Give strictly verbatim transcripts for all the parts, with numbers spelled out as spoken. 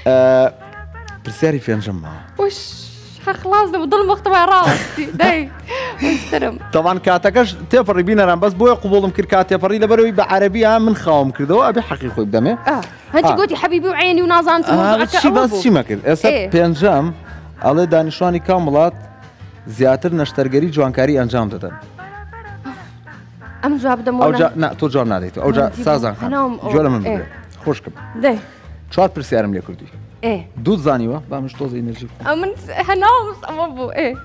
پرسیاری پێنجم ماوە وش خلاص دەبوو دڵم وەختەوە ڕاستی دەی وەسترم تەوان کاتەکەش تێپەڕی بینەران بەس بۆیە قوبوڵم کرد کات تێپەڕی لەبەرەوەی بە عەرەبیە من خاوم کردەوە ئەبێ حەقی خۆی بدەمێ هەرچی گوتی حەبیبی و عێنی و نازانم چی باس چیمە کرد ئێستا پێنجەم ئەڵێ دانیشتوانی کام وڵات زیاتر نەشتەرگەری جوانکاری ئەنجام دەدەن ئەم جواب دەمەوە تۆ جواب نادەیت ئەوجا سازان خان جوێ لە من بگرێ خۆشکم دەی چوار پرسیارم لێ کردی دوو زانیوە بامش تۆزە ئینەرژی من هەناوس ئەمە بوو ئێ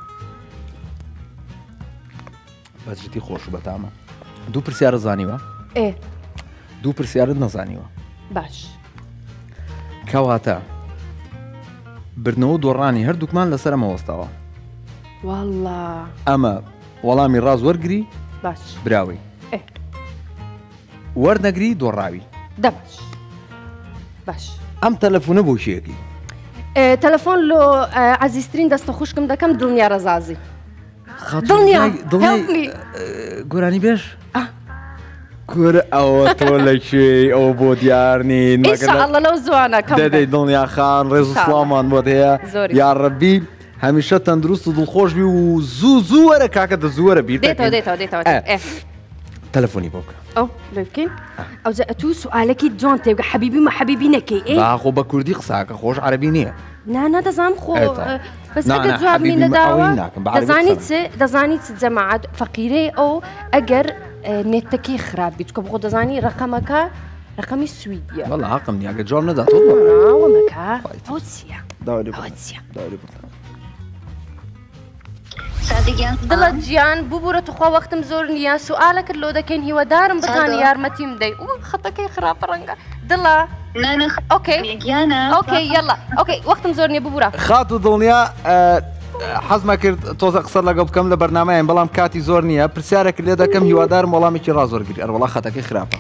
بەجددی خۆش و بەتامە دوو پرسیارە زانیوە ئێ دوو پرسیارت نەزانیوە باش کەواتە بردنەوە دۆڕانی هەردووکمان لەسەرمە وەستاوە واڵڵا ئەمە وەڵامی ڕاز وەرگری باش براوی وەرنەگری دۆڕاوی دەباش باش ئەم تەلەفۆنە بۆ شیەکی تەلەفۆن لۆ عەزیزترین دەستە خوشکم دەکەم دڵنیا ڕەزازی دڵنیا گۆرانی بێش گۆرە ئەوە تۆ لەکوێی ئەو بۆ دیارنین ئینشاءڵڵا لەو زوانە دەدەی دڵنیا خان ڕێز و سڵامان بۆت هەیە یاڕەبی هەمیشە تەندروست و دڵخۆش بی و زوو زوو وەرە کاکە دە زوو وەرە بیر دێتەوە دێتەوە دێتەوە تەلەفۆنی بۆ بکە ئەو لێ بکەین ئەوجا تو سوالێکی جوان تێبگە حەبیبی مە حەبیبی نەکەی ئێ باخۆ بە کوردی قساکە خۆش عەرەبی نییە نا نەدەزانم خۆ بەس ئەگەر جوابنی نەداوە دەزانیت دەزانیت جەماعەت فەقیرەی ئەو ئەگەر نێتەکەی خراپ بیت کە بخۆ دەزانی ڕقەمەکە ڕقەمی سویدیە وەڵا حەقم نییە ئەگەر جواب نەداتەوە وەمەکە ئەو چییە ئەوە چییە دڵە گیان ببوورە توخوا وەختم زۆر نییە سوالەکرد لۆ دەکەین هیوادارم بتانی یارمەتیم دەی و خەتەکەی خراپە ڕەنگە دڵە ئۆکەی ئۆکەی یەڵا ئۆکەی وەختم زۆر نییە ببوورە خات و دڵنیا حەزمە کرد تۆزە قسە لەگەڵ بکەم لە بەرنامەیان بەڵام کاتی زۆر نییە پرسیارێک لێ دەکەم هیوادارم وەڵامێکی ڕاز وەرگری ئەروەڵا خەتەکەی خراپە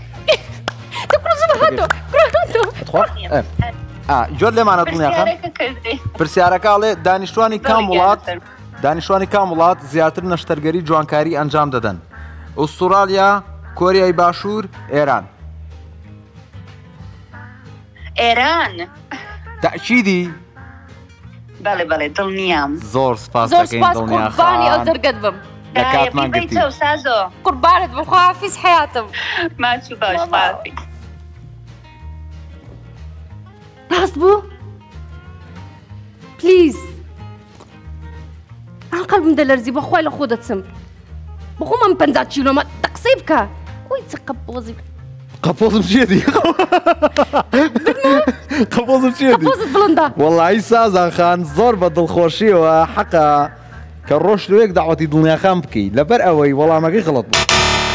جۆر لێمانە دڵنیا خان پرسیارەکەڵێ دانیشتوانی کام وڵات دانیشتوانی کام وڵات زیاتر نەشتەرگەری جوانکاری ئەنجام دەدەن ئوستورالیا کۆریای باشوور ئێران ئێران تەئکیدی بەڵێ بەڵێ دڵنیام زۆر سپاس دەکەین دڵنیا خان ئەو دەرگەت بم لە کاتمان گرتی قوربانت بم خواحافیز حیاتم ماچوو باش خواحافیز ڕاست بوو پلیز ئەم قەلبم دەلەرزی بەخوای لە خۆ دەچم بخۆ من پەنجا کیلۆمە تەقسەی بکە وەی چ قەپۆزی قەپۆزم چێدی قەپۆزم چێدی قەپۆزت بڵندە وەڵڵی سازان خان زۆر بە دڵخۆشیەوە حەقا کە ڕۆژتوەیەک داوەتی دڵنیا خان بکەی لەبەر ئەوەی وەڵامەکەی غەڵەت بوو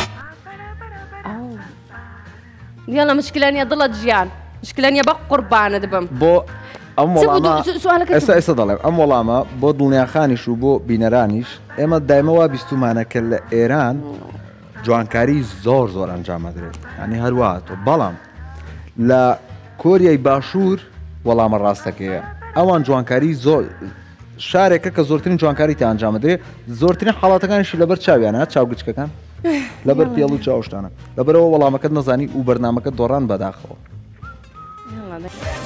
دیاڵە مشکلە نیە دڵت ژیان مشکلە نیە بە قوربانت بم بۆ ئەم وەڵامە ئێستا ئێستا دەڵێم ئەم وەڵامە بۆ دڵنیاخانیش و بۆ بینەرانیش ئێمە دایمەوە بیستمانە کە لە ئێران جوانکاری زۆر زۆر ئەنجامەدرێت ینی هەروە تۆ بەڵام لە کۆریای باشوور وەڵامە ڕاستەکەیە ئەوان جوانکاری زۆر شارێکە کە زۆرترین جوانکاری تا ئەنجامەدرێت زۆرترین حاڵاتەکانیشی لەبەر چاویانە چاوگچکەکان لەبەر پێڵ و چاوشتانە لەبەرەوە وەڵامەکەت نەزانی و بەرنامەکە دۆڕان بەداخەوە